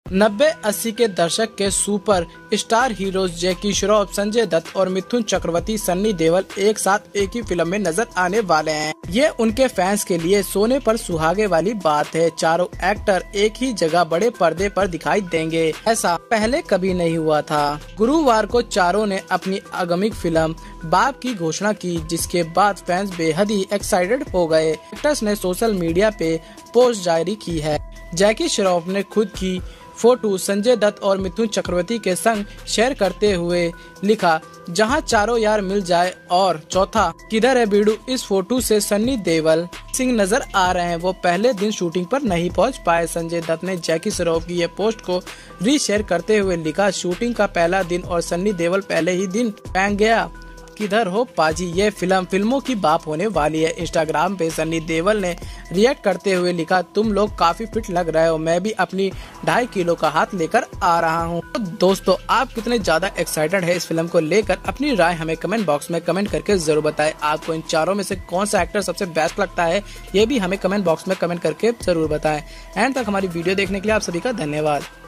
90-80 के दशक के super star heroes Jackie Shroff, Sanjay Dutt और मिथुन चक्रवर्ती, सन्नी देओल एक साथ एक ही फिल्म में नजर आने वाले हैं। ये उनके फैंस के लिए सोने पर सुहागे वाली बात है। चारों एक्टर एक ही जगह बड़े पर्दे पर दिखाई देंगे, ऐसा पहले कभी नहीं हुआ था। गुरुवार को चारों ने अपनी आगामी फिल्म बाप की घोषणा की, जिसके बाद फैंस बेहद ही एक्साइटेड हो गए। एक्टर्स ने सोशल मीडिया पे पोस्ट जारी की है। जैकी श्रॉफ ने खुद की फोटो संजय दत्त और मिथुन चक्रवर्ती के संग शेयर करते हुए लिखा, जहां चारों यार मिल जाए और चौथा किधर है बीड़ू। इस फोटो से सन्नी देओल सिंह नजर आ रहे हैं। वो पहले दिन शूटिंग पर नहीं पहुंच पाए। संजय दत्त ने जैकी श्रॉफ की ये पोस्ट को रीशेयर करते हुए लिखा, शूटिंग का पहला दिन और सन्नी देओल पहले ही दिन पैंग गया, किधर हो पाजी। ये फिल्मों की बाप होने वाली है। इंस्टाग्राम पे सन्नी देओल ने रिएक्ट करते हुए लिखा, तुम लोग काफी फिट लग रहे हो, मैं भी अपनी 2.5 किलो का हाथ लेकर आ रहा हूँ। तो दोस्तों, आप कितने ज्यादा एक्साइटेड है इस फिल्म को लेकर? अपनी राय हमें कमेंट बॉक्स में कमेंट करके जरूर बताएं। आपको इन चारों में से कौन सा एक्टर सबसे बेस्ट लगता है, ये भी हमें कमेंट बॉक्स में कमेंट करके जरूर बताएं। एंड तक हमारी वीडियो देखने के लिए आप सभी का धन्यवाद।